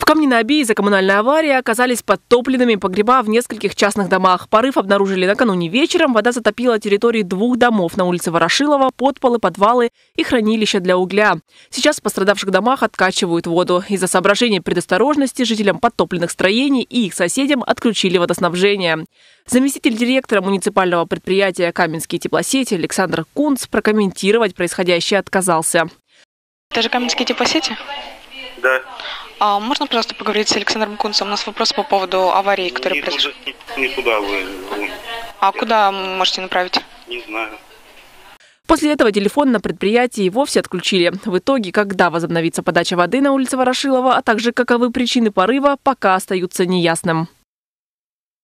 Камне-на Оби из-за коммунальной аварии оказались подтопленными погреба в нескольких частных домах. Порыв обнаружили накануне вечером. Вода затопила территории 2 домов на улице Ворошилова, подполы, подвалы и хранилища для угля. Сейчас в пострадавших домах откачивают воду. Из-за соображений предосторожности жителям подтопленных строений и их соседям отключили водоснабжение. Заместитель директора муниципального предприятия «Каменские теплосети» Александр Кунц прокомментировать происходящее отказался. Это же «Каменские теплосети»? Да. Можно, пожалуйста, поговорить с Александром Кунцем? У нас вопрос по поводу аварии, которая произошла. Не туда вы. А куда можете направить? Не знаю. После этого телефон на предприятии вовсе отключили. В итоге, когда возобновится подача воды на улице Ворошилова, а также каковы причины порыва, пока остаются неясным.